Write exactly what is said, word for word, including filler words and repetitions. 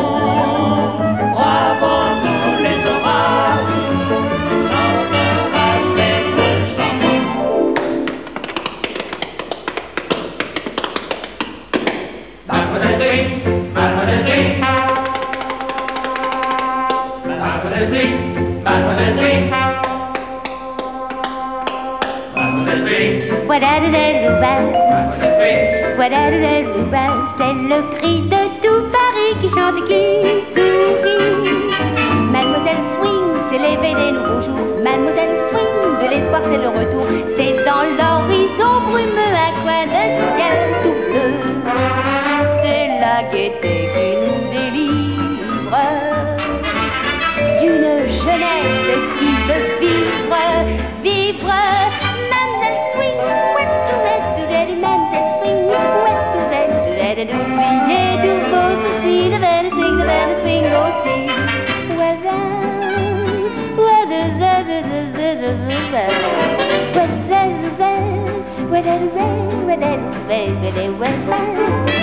avant tous les orages, chantera cette chanson. Mademoiselle Swing, Mademoiselle Swing, Mademoiselle Swing, Mademoiselle Swing, Mademoiselle Swing, Wadadadadouba, Mademoiselle Swing, wadadadadouba, c'est le cri de tout Paris qui chante et qui sourit. Mademoiselle Swing, c'est l'éveil des nouveaux jours. Mademoiselle Swing, de l'espoir c'est le retour. C'est dans l'horizon brumeux un coin de ciel tout bleu. C'est la gaieté qui nous délivre d'une jeunesse qui veut vivre, vivre. Mademoiselle Swing, Mademoiselle Swing, oubliez tous vos soucis, de belle swing, de belle swing aussi. Weather, weather, weather, weather, weather, weather, weather, weather, weather.